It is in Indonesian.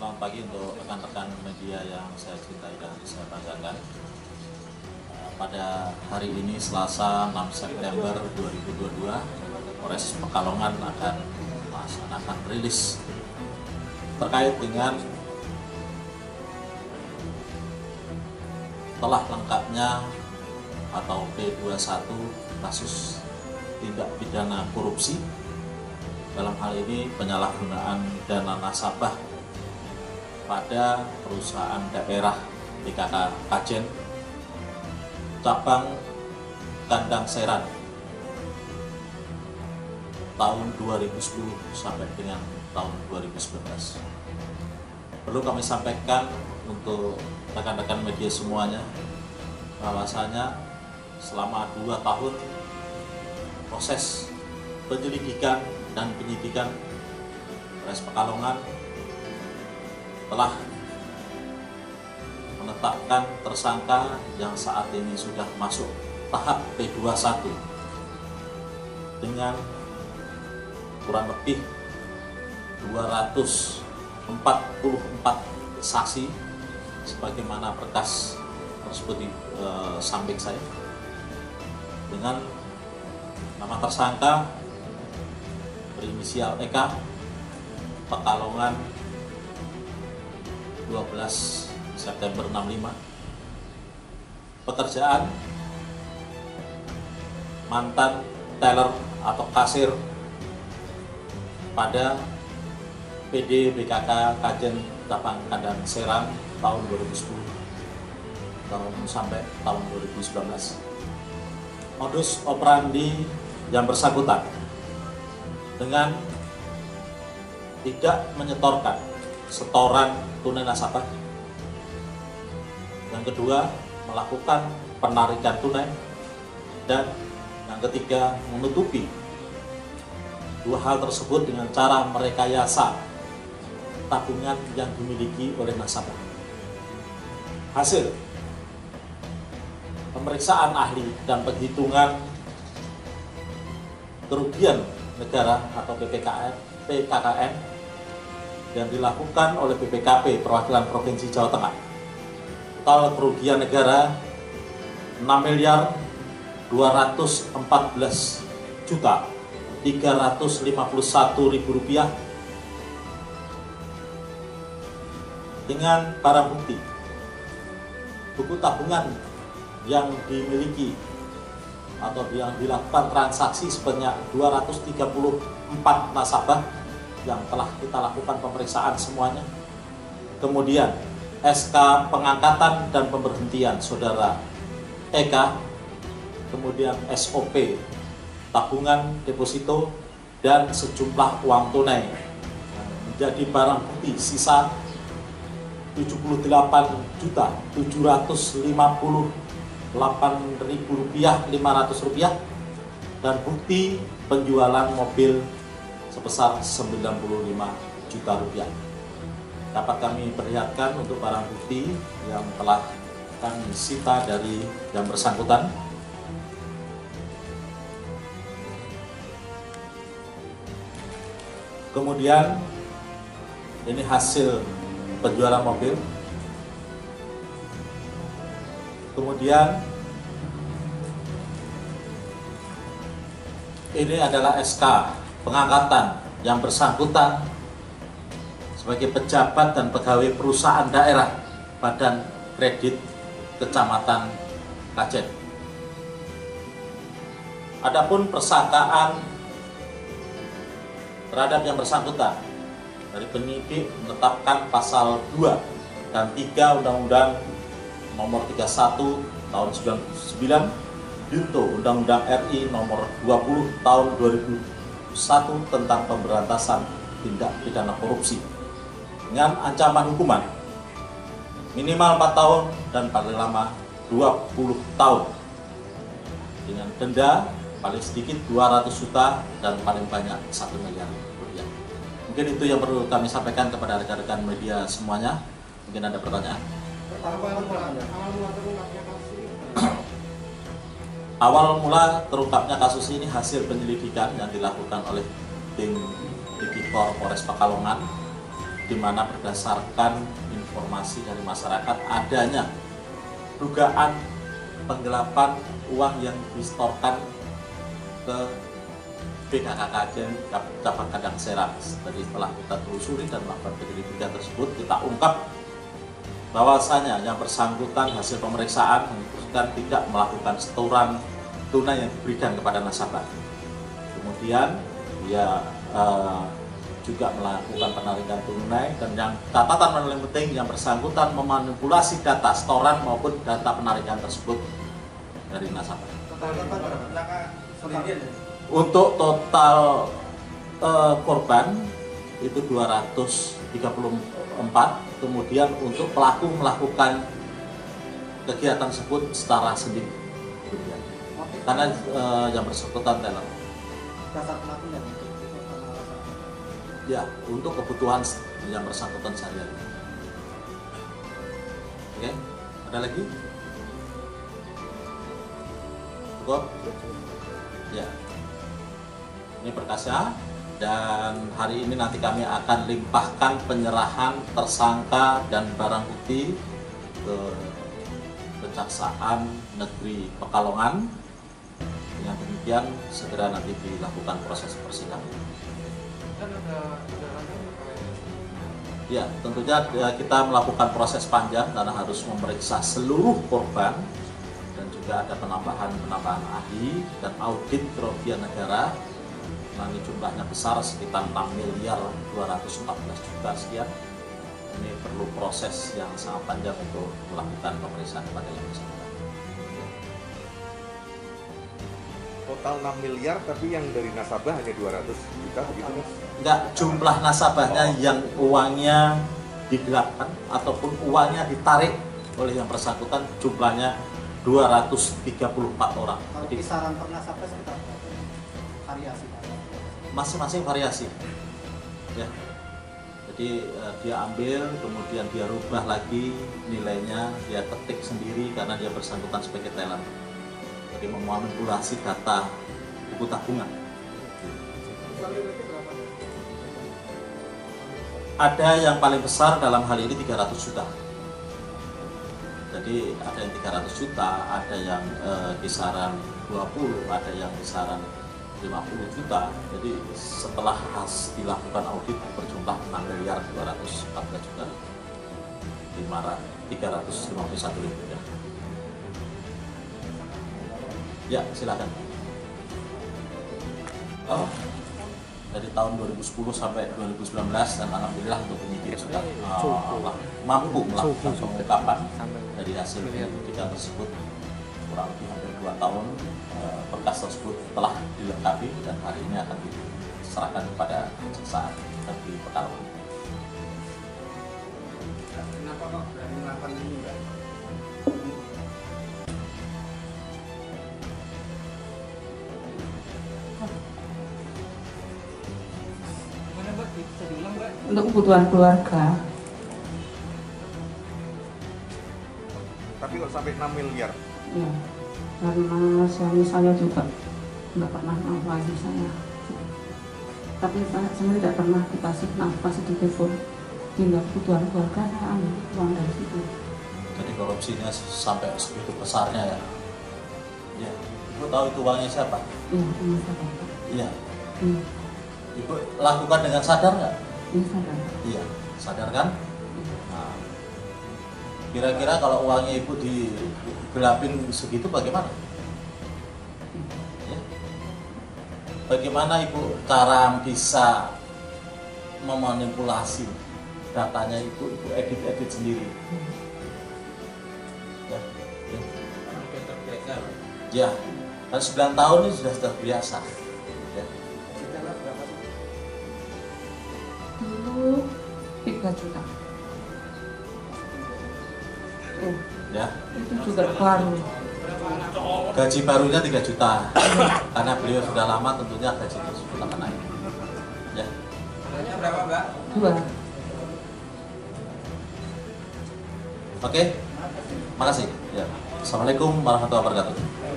Selamat pagi untuk rekan-rekan media yang saya cintai dan saya banggakan. Pada hari ini Selasa 6 September 2022, Polres Pekalongan akan melaksanakan rilis terkait dengan telah lengkapnya atau P21 kasus tindak pidana korupsi, dalam hal ini penyalahgunaan dana nasabah pada perusahaan daerah PKK Kajen cabang Kandang Seran tahun 2010 sampai dengan tahun 2019. Perlu kami sampaikan untuk rekan-rekan media semuanya bahwasanya selama 2 tahun proses penyelidikan dan penyidikan Polres Pekalongan telah menetapkan tersangka yang saat ini sudah masuk tahap P21 dengan kurang lebih 244 saksi sebagaimana berkas tersebut di samping saya, dengan nama tersangka berinisial EK, Pekalongan, 12 September 65. Pekerjaan mantan teller atau kasir pada PD BKK Kajen cabang Kandang Seran tahun 2010 sampai tahun 2019. Modus operandi yang bersangkutan dengan tidak menyetorkan setoran tunai nasabah. Yang kedua, melakukan penarikan tunai. Dan yang ketiga, menutupi dua hal tersebut dengan cara merekayasa tabungan yang dimiliki oleh nasabah. Hasil pemeriksaan ahli dan penghitungan kerugian negara atau PKKN yang dilakukan oleh BPKP Perwakilan Provinsi Jawa Tengah. Total kerugian negara 6.214.351.000 rupiah dengan barang bukti buku tabungan yang dimiliki atau yang dilakukan transaksi sebanyak 234 nasabah yang telah kita lakukan pemeriksaan semuanya. Kemudian SK pengangkatan dan pemberhentian saudara EK, kemudian SOP tabungan deposito dan sejumlah uang tunai menjadi barang bukti sisa 78.758.500 rupiah dan bukti penjualan mobil sebesar 95 juta rupiah. Dapat kami perlihatkan untuk barang bukti yang telah kami sita dari yang bersangkutan. Kemudian ini hasil penjualan mobil. Kemudian ini adalah SK pengangkatan yang bersangkutan sebagai pejabat dan pegawai perusahaan daerah Badan Kredit Kecamatan Kajen. Adapun persangkaan terhadap yang bersangkutan dari penyidik menetapkan pasal 2 dan 3 Undang-Undang Nomor 31 Tahun 99 Junto Undang-Undang RI Nomor 20 Tahun 2001 tentang pemberantasan tindak pidana korupsi dengan ancaman hukuman minimal 4 tahun dan paling lama 20 tahun dengan denda paling sedikit 200 juta dan paling banyak 1 miliar rupiah. Mungkin itu yang perlu kami sampaikan kepada rekan-rekan media semuanya. Mungkin ada pertanyaan. Awal mula terungkapnya kasus ini hasil penyelidikan yang dilakukan oleh tim Tipikor Polres Pekalongan di mana berdasarkan informasi dari masyarakat adanya dugaan penggelapan uang yang disetorkan ke BKKKN cabang Kandang Serang. Jadi setelah kita telusuri dan melakukan penyelidikan tersebut, kita ungkap bahwasanya yang bersangkutan hasil pemeriksaan memutuskan tidak melakukan setoran tunai yang diberikan kepada nasabah. Kemudian dia juga melakukan penarikan tunai, dan yang catatan paling penting yang bersangkutan memanipulasi data setoran maupun data penarikan tersebut dari nasabah. Untuk total korban itu 234, kemudian untuk pelaku melakukan kegiatan tersebut secara sendiri. Karena yang bersangkutan teller. Ya, untuk kebutuhan yang bersangkutan sehari-hari. Oke, ada lagi? Cukup? Ya. Ini berkasnya, dan hari ini nanti kami akan limpahkan penyerahan tersangka dan barang bukti ke Kejaksaan Negeri Pekalongan. Dengan demikian segera nanti dilakukan proses persidangan. Ya, tentunya kita melakukan proses panjang karena harus memeriksa seluruh korban, dan juga ada penambahan ahli dan audit kerugian negara. Nah, ini jumlahnya besar, sekitar 6.214.000.000 sekian. Ini perlu proses yang sangat panjang untuk melakukan pemeriksaan kepada yang bersangkutan. Total 6 miliar, tapi yang dari nasabah hanya 200 juta begitu, Mas? Enggak, jumlah nasabahnya yang uangnya digelapkan ataupun uangnya ditarik oleh yang bersangkutan jumlahnya 234 orang. Kalau kisaran per nasabah sekitar variasi? Masing-masing variasi. Ya. Jadi dia ambil, kemudian dia rubah lagi nilainya, dia ketik sendiri karena dia bersangkutan sebagai teller. Jadi memanipulasi data buku tabungan. Ada yang paling besar dalam hal ini 300 juta. Jadi ada yang 300 juta, ada yang kisaran 20, ada yang kisaran 50 juta. Jadi setelah dilakukan audit berjumlah 6.214.351.000 ya. Ya, silakan. Dari tahun 2010 sampai 2019, dan alhamdulillah untuk penyidik sudah mampu melakukan pengungkapan dari hasil penyelidikan tersebut. Kurang lebih hampir 2 tahun berkas tersebut telah dilengkapi dan hari ini akan diserahkan kepada Kejaksaan Negeri Pekalongan. Kenapa Pak berani melakukan ini, Pak? Untuk kebutuhan keluarga. Tapi kok sampai 6 miliar? Ya, karena suami saya juga nggak pernah nafkahi saya. Tapi saya tidak pernah dikasih nafkah sedikit pun. Hingga kebutuhan keluarga saya ambil uang dari situ. Jadi korupsinya sampai segitu besarnya ya? Ya, Ibu tahu itu uangnya siapa? Iya, ini sadar. Iya. Iya, Ibu lakukan dengan sadar nggak? ini sadar. Iya, sadar kan? Iya. Nah, kira-kira kalau uangnya Ibu digelapin segitu bagaimana? Ya. Bagaimana Ibu cara bisa memanipulasi datanya Ibu edit sendiri? Ya, ya. Ya, kan 9 tahun ini sudah biasa. Ya. Dulu 3 juta. Ya. Itu juga baru. Gaji barunya 3 juta. Karena beliau sudah lama, tentunya gaji tersebut akan naik. Ya. Berapa, Mbak? 2. Oke. Makasih. Ya. Assalamualaikum warahmatullahi wabarakatuh.